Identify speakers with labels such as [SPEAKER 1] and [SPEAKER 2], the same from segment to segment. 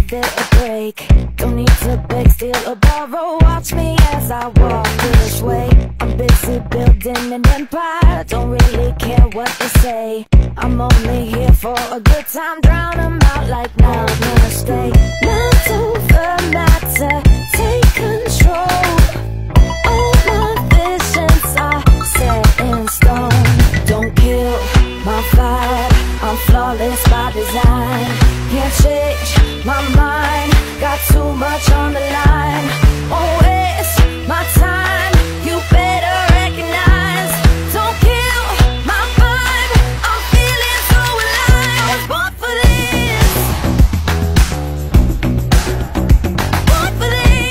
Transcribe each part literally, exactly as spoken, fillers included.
[SPEAKER 1] give it a break. Don't need to beg, steal or borrow. Watch me as I walk this way. I'm busy building an empire, don't really care what they say. I'm only here for a good time, drown 'em out like now, never stay. Mind over matter, take control. All my visions are set in stone. Don't kill my vibe, I'm flawless by design. Can't change my mind, got too much on the line. Won't waste my time, you better recognize. Don't kill my vibe, I'm feeling so alive. I was born for this, born for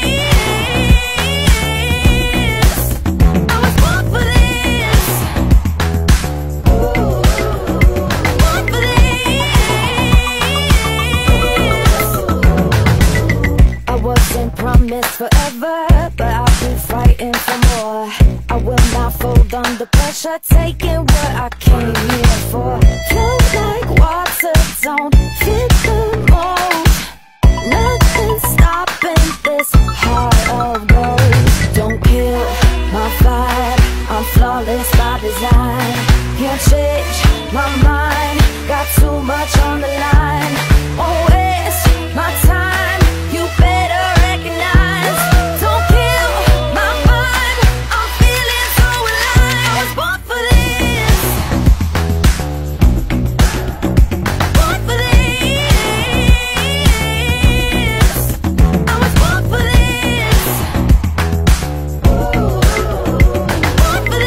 [SPEAKER 1] this. I was born for this, born for this. I wasn't promised forever, but I'll be fighting for more. I will not fold under pressure, taking what I came here for. Flow like water, don't fit the mold. Nothing stopping this heart of gold. Don't kill my vibe, I'm flawless by design. Can't change my mind, got too much on the line. Won't waste my time, you better recognize. Don't kill my vibe, I'm feeling so alive. I was born for this, born for this. I was born for this, born for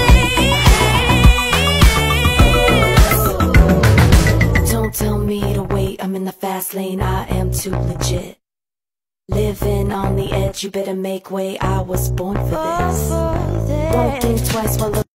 [SPEAKER 1] this. Don't tell me to wait, I'm in the fast lane, I am too legit. Living on the edge, you better make way, I was born for this. Don't think twice while